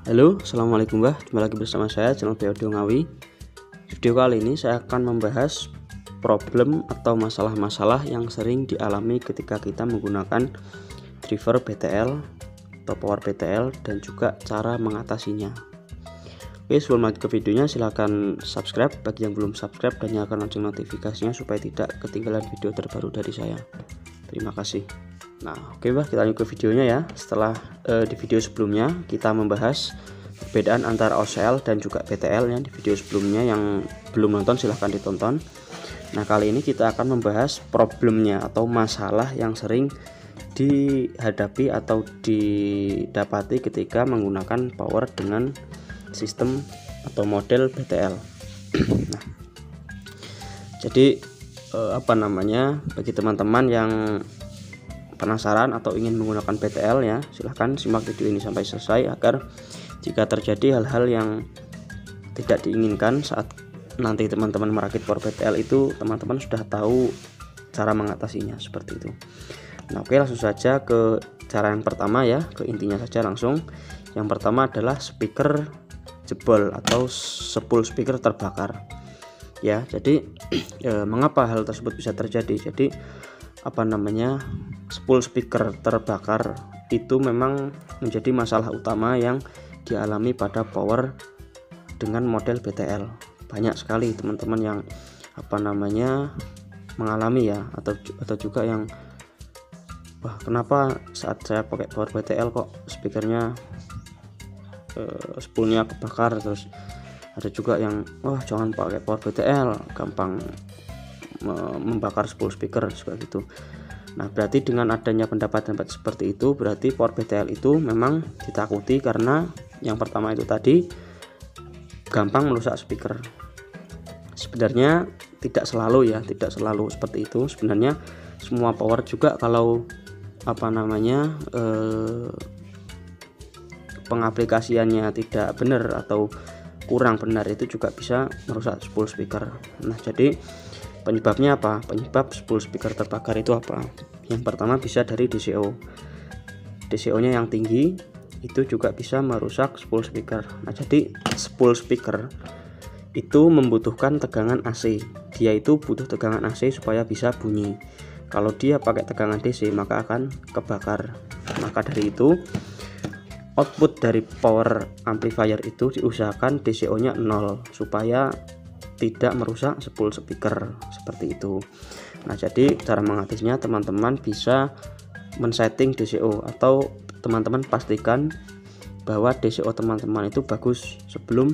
Halo, assalamualaikum Mbah. Jumpa lagi bersama saya, channel Audio Ngawi. Video kali ini saya akan membahas problem atau masalah-masalah yang sering dialami ketika kita menggunakan driver BTL atau power BTL dan juga cara mengatasinya. Oke, sebelum lanjut ke videonya silahkan subscribe bagi yang belum subscribe dan nyalakan lonceng notifikasinya supaya tidak ketinggalan video terbaru dari saya. Terima kasih. Nah, oke Mbah, kita lanjut ke videonya ya. Setelah di video sebelumnya kita membahas perbedaan antara OCL dan juga BTL ya. Di video sebelumnya yang belum nonton silahkan ditonton. Nah, kali ini kita akan membahas problemnya atau masalah yang sering dihadapi atau didapati ketika menggunakan power dengan sistem atau model BTL. Nah, jadi bagi teman-teman yang penasaran atau ingin menggunakan BTL ya, silahkan simak video ini sampai selesai agar jika terjadi hal-hal yang tidak diinginkan saat nanti teman-teman merakit power BTL itu, teman-teman sudah tahu cara mengatasinya seperti itu. Nah, oke, langsung saja ke cara yang pertama ya, ke intinya saja langsung. Yang pertama adalah speaker jebol atau spool speaker terbakar ya. Jadi mengapa hal tersebut bisa terjadi? Jadi spool speaker terbakar itu memang menjadi masalah utama yang dialami pada power dengan model BTL. Banyak sekali teman-teman yang mengalami ya, atau juga yang kenapa saat saya pakai power BTL kok speakernya spoolnya kebakar. Terus ada juga yang jangan pakai power BTL, gampang membakar spool speaker seperti itu. Nah, berarti dengan adanya pendapat seperti itu, berarti power BTL itu memang ditakuti karena yang pertama itu tadi gampang merusak speaker. Sebenarnya tidak selalu seperti itu. Sebenarnya semua power juga kalau pengaplikasiannya tidak benar atau kurang benar itu juga bisa merusak spool speaker. Nah, jadi penyebabnya apa? Penyebab spool speaker terbakar itu apa? Yang pertama bisa dari DCO. DCO-nya yang tinggi itu juga bisa merusak spool speaker. Nah, jadi spool speaker itu membutuhkan tegangan AC. Dia itu butuh tegangan AC supaya bisa bunyi. Kalau dia pakai tegangan DC maka akan kebakar. Maka dari itu output dari power amplifier itu diusahakan DCO-nya 0 supaya tidak merusak spool speaker seperti itu. Nah, jadi cara mengatasinya teman-teman bisa men-setting DCO atau teman-teman pastikan bahwa DCO teman-teman itu bagus sebelum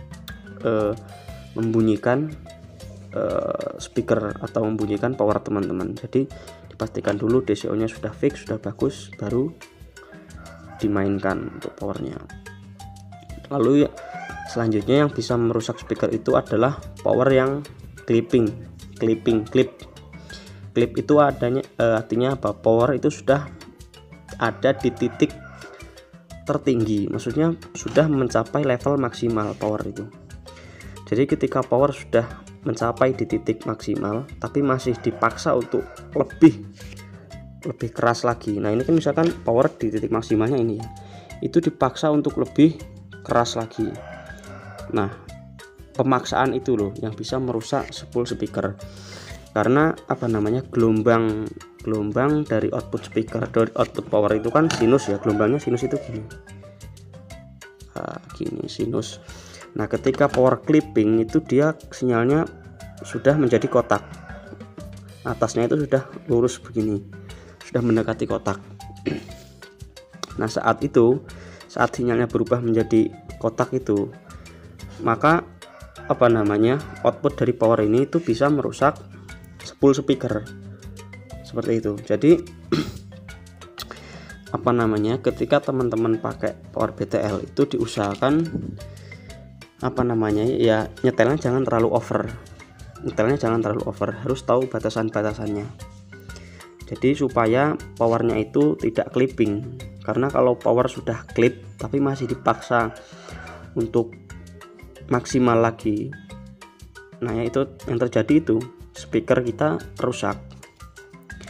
membunyikan speaker atau membunyikan power teman-teman. Jadi dipastikan dulu DCO-nya sudah fix, sudah bagus, baru dimainkan untuk powernya. Lalu selanjutnya yang bisa merusak speaker itu adalah power yang clip itu artinya apa? Power itu sudah ada di titik tertinggi, maksudnya sudah mencapai level maksimal power itu. Jadi ketika power sudah mencapai di titik maksimal tapi masih dipaksa untuk lebih keras lagi. Nah, ini kan misalkan power di titik maksimalnya ini ya, itu dipaksa untuk lebih keras lagi. Nah, pemaksaan itu loh yang bisa merusak spool speaker. Karena gelombang dari output speaker, dari output power itu kan sinus ya, gelombangnya sinus itu gini. Sinus. Nah, ketika power clipping itu dia sinyalnya sudah menjadi kotak. Atasnya itu sudah lurus begini. Sudah mendekati kotak. Nah, saat sinyalnya berubah menjadi kotak itu, maka output dari power ini itu bisa merusak spool speaker seperti itu. Jadi ketika teman-teman pakai power BTL itu diusahakan nyetelnya jangan terlalu over, harus tahu batasan-batasannya. Jadi supaya powernya itu tidak clipping, karena kalau power sudah clip tapi masih dipaksa untuk maksimal lagi, nah ya itu yang terjadi, itu speaker kita rusak.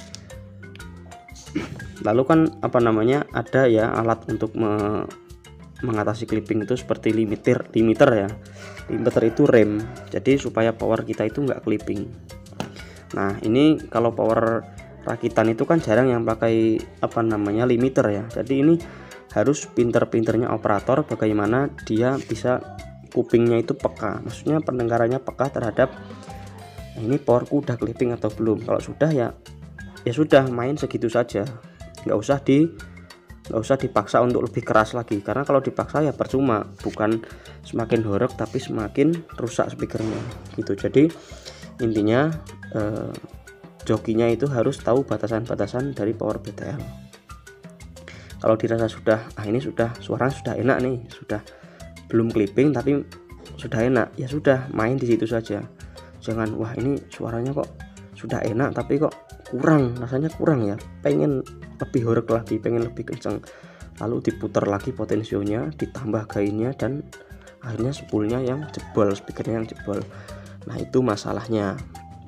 Lalu kan ada ya alat untuk mengatasi clipping itu seperti limiter ya. Limiter itu rem, jadi supaya power kita itu nggak clipping. Nah ini kalau power rakitan itu kan jarang yang pakai limiter ya. Jadi ini harus pinter-pinternya operator bagaimana dia bisa kupingnya itu peka, maksudnya pendengarannya peka terhadap ini powerku udah clipping atau belum. Kalau sudah ya sudah, main segitu saja, nggak usah dipaksa untuk lebih keras lagi, karena kalau dipaksa ya percuma, bukan semakin horeg tapi semakin rusak speakernya gitu. Jadi intinya jokinya itu harus tahu batasan-batasan dari power BTL. Kalau dirasa sudah ini sudah suaranya sudah enak nih, sudah belum clipping tapi sudah enak, ya sudah, main di situ saja. Jangan wah ini suaranya kok sudah enak tapi kok rasanya kurang ya, pengen lebih horeg lagi, pengen lebih kencang, lalu diputar lagi potensionya, ditambah gainnya, dan akhirnya spoolnya yang jebol, speakernya yang jebol. Nah itu masalahnya.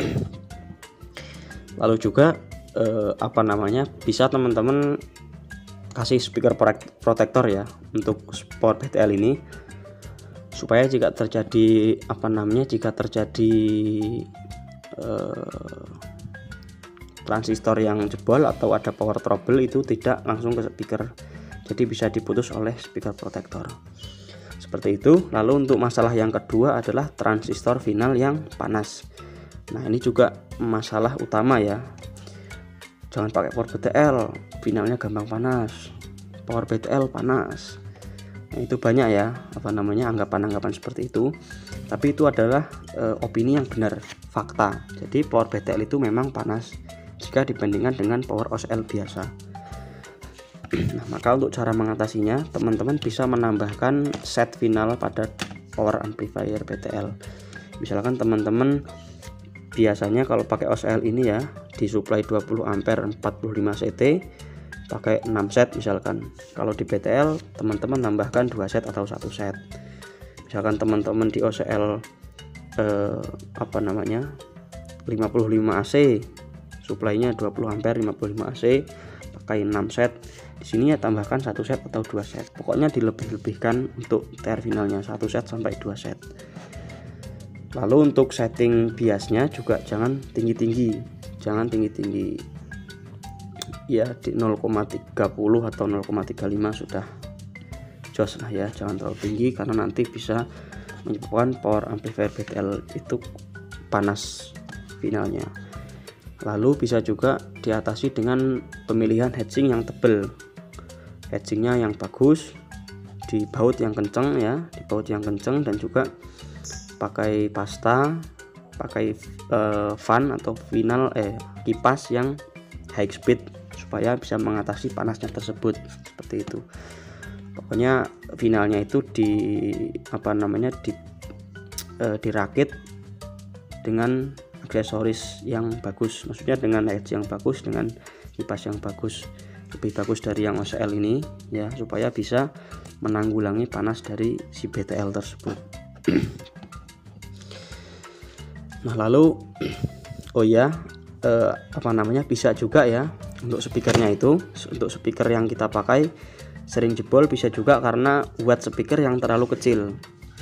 Lalu juga bisa teman-teman kasih speaker protector ya untuk power BTL ini, supaya jika terjadi transistor yang jebol atau ada power trouble itu tidak langsung ke speaker, jadi bisa diputus oleh speaker protector seperti itu. Lalu untuk masalah yang kedua adalah transistor final yang panas. Nah ini juga masalah utama ya, jangan pakai power BTL finalnya gampang panas, power BTL panas. Nah, itu banyak ya anggapan-anggapan seperti itu, tapi itu adalah opini yang benar, fakta. Jadi power BTL itu memang panas jika dibandingkan dengan power OCL biasa. Nah, maka untuk cara mengatasinya, teman-teman bisa menambahkan set final pada power amplifier BTL. Misalkan teman-teman biasanya kalau pakai OCL ini ya, disuplai 20 ampere 45 CT, pakai 6 set misalkan. Kalau di BTL teman-teman tambahkan 2 set atau 1 set. Misalkan teman-teman di OCL 55 AC, suplainya 20 ampere 55 AC, pakai 6 set. Di sini ya tambahkan 1 set atau 2 set. Pokoknya dilebih-lebihkan untuk TR finalnya 1 set sampai 2 set. Lalu untuk setting biasnya juga jangan tinggi-tinggi ya, di 0,30 atau 0,35 sudah jos lah ya, jangan terlalu tinggi karena nanti bisa menyebabkan power amplifier BTL itu panas finalnya. Lalu bisa juga diatasi dengan pemilihan heatsink yang tebal, heatsinknya yang bagus, di baut yang kenceng ya, dan juga pakai pasta, pakai fan atau kipas yang high speed supaya bisa mengatasi panasnya tersebut, seperti itu. Pokoknya finalnya itu dirakit dengan aksesoris yang bagus, maksudnya dengan heads yang bagus, dengan kipas yang bagus, lebih bagus dari yang OCL ini ya, supaya bisa menanggulangi panas dari si BTL tersebut. Nah lalu bisa juga ya untuk speakernya itu, untuk speaker yang kita pakai sering jebol bisa juga karena watt speaker yang terlalu kecil.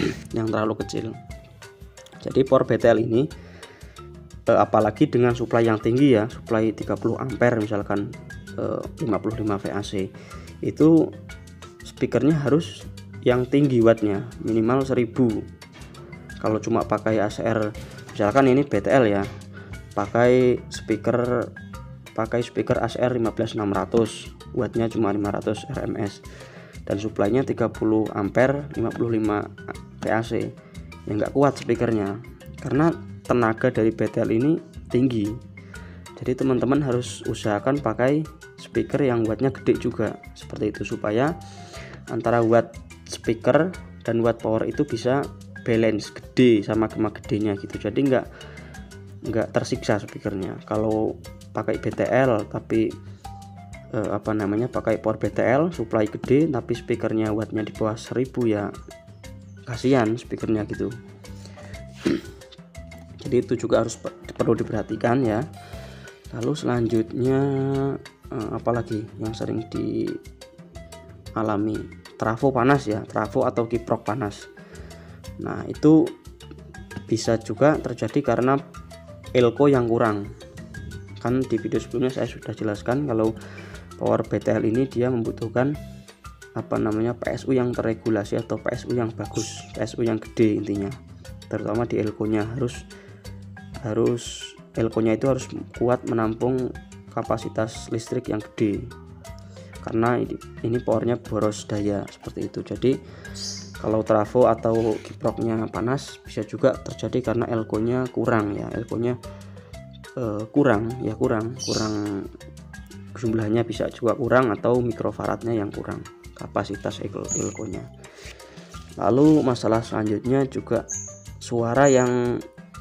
Jadi power BTL ini apalagi dengan suplai yang tinggi ya, suplai 30 ampere misalkan 55 VAC, itu speakernya harus yang tinggi wattnya, minimal 1000. Kalau cuma pakai ACR, misalkan ini BTL ya, pakai speaker ACR 15600, wattnya cuma 500 RMS dan suplainya 30 ampere 55 VAC, ya nggak kuat speakernya karena tenaga dari BTL ini tinggi. Jadi teman-teman harus usahakan pakai speaker yang wattnya gede juga, seperti itu, supaya antara watt speaker dan watt power itu bisa balance, gede sama gedenya gitu. Jadi nggak tersiksa speakernya. Kalau pakai BTL tapi pakai power BTL supply gede tapi speakernya wattnya di bawah 1000, ya kasihan speakernya gitu. Jadi itu juga perlu diperhatikan ya. Lalu selanjutnya apalagi yang sering dialami trafo panas ya, trafo atau kiprok panas. Nah, itu bisa juga terjadi karena elko yang kurang. Kan di video sebelumnya saya sudah jelaskan kalau power BTL ini dia membutuhkan PSU yang terregulasi atau PSU yang bagus, PSU yang gede intinya. Terutama di elko-nya harus elko-nya itu harus kuat menampung kapasitas listrik yang gede. Karena ini powernya boros daya seperti itu. Jadi kalau trafo atau kiproknya panas bisa juga terjadi karena elko-nya kurang ya, elko-nya kurang jumlahnya, bisa juga kurang atau mikrofaradnya yang kurang, kapasitas elko-nya. Lalu masalah selanjutnya juga suara yang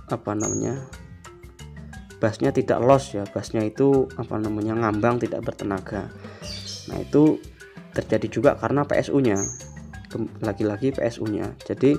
bassnya tidak loss ya, bassnya itu ngambang, tidak bertenaga. Nah, itu terjadi juga karena PSU-nya, lagi-lagi PSU-nya. Jadi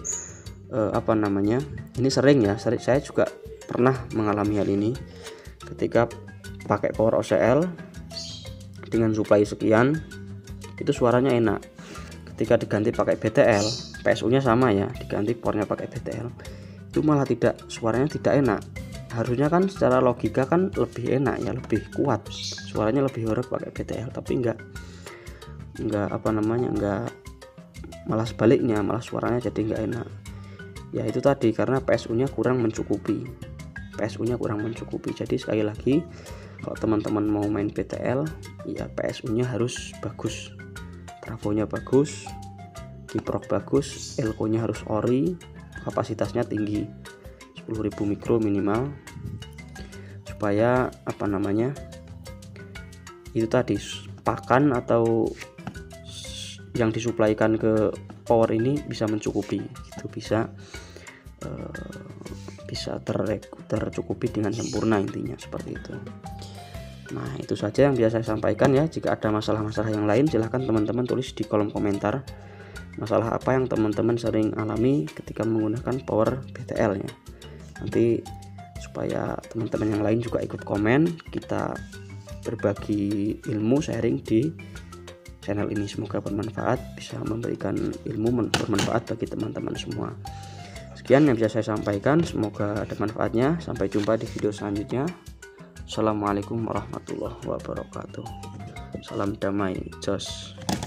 ini sering ya, saya juga pernah mengalami hal ini ketika pakai power OCL dengan suplai sekian, itu suaranya enak. Ketika diganti pakai BTL, PSU-nya sama ya, diganti powernya pakai BTL, itu malah suaranya tidak enak. Harusnya kan secara logika kan lebih enak ya, lebih kuat, suaranya lebih horor pakai BTL, tapi enggak, malah sebaliknya, malah suaranya jadi enggak enak. Ya itu tadi, karena PSU-nya kurang mencukupi. Jadi sekali lagi, kalau teman-teman mau main BTL ya PSU-nya harus bagus, trafonya bagus, kiprok bagus, elko-nya harus ori, kapasitasnya tinggi, 10.000 mikro minimal, supaya itu tadi pakan atau yang disuplaikan ke power ini bisa mencukupi, itu bisa tercukupi dengan sempurna, intinya seperti itu. Nah, itu saja yang biasa saya sampaikan ya. Jika ada masalah-masalah yang lain, silahkan teman-teman tulis di kolom komentar masalah apa yang teman-teman sering alami ketika menggunakan power BTL nya. Nanti supaya teman-teman yang lain juga ikut komen, kita berbagi ilmu, sharing di channel ini. Semoga bermanfaat, bisa memberikan ilmu bermanfaat bagi teman-teman semua. Sekian yang bisa saya sampaikan, semoga ada manfaatnya. Sampai jumpa di video selanjutnya. Assalamualaikum warahmatullahi wabarakatuh. Salam damai, jos.